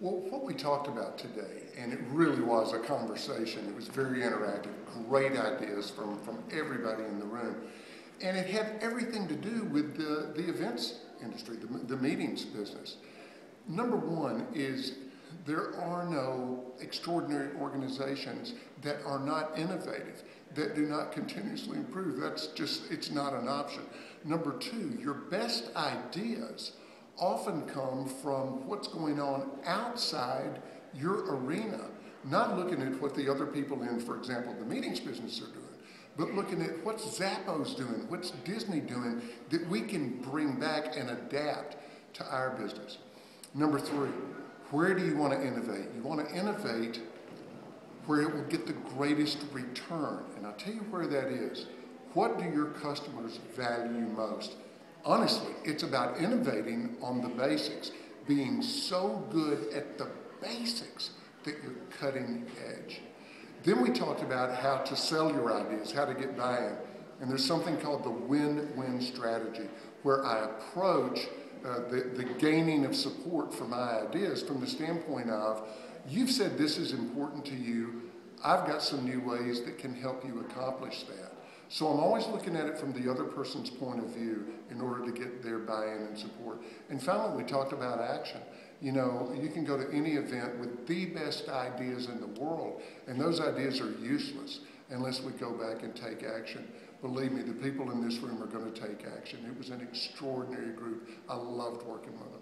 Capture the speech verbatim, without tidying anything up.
Well, what we talked about today, and it really was a conversation, it was very interactive, great ideas from, from everybody in the room, and it had everything to do with the, the events industry, the, the meetings business. Number one is there are no extraordinary organizations that are not innovative, that do not continuously improve. That's just, it's not an option. Number two, your best ideas often come from what's going on outside your arena, not looking at what the other people in, for example, the meetings business are doing, but looking at what's Zappos doing, what's Disney doing, that we can bring back and adapt to our business. Number three, where do you want to innovate? You want to innovate where it will get the greatest return. And I'll tell you where that is. What do your customers value most? Honestly, it's about innovating on the basics, being so good at the basics that you're cutting edge. Then we talked about how to sell your ideas, how to get buy-in. And there's something called the win-win strategy, where I approach uh, the, the gaining of support for my ideas from the standpoint of, you've said this is important to you, I've got some new ways that can help you accomplish that. So I'm always looking at it from the other person's point of view in order to get their buy-in and support. And finally, we talked about action. You know, you can go to any event with the best ideas in the world, and those ideas are useless unless we go back and take action. Believe me, the people in this room are going to take action. It was an extraordinary group. I loved working with them.